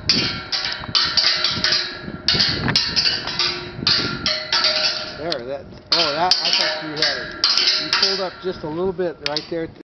There, that. Oh, that. I thought you had it. You pulled up just a little bit right there.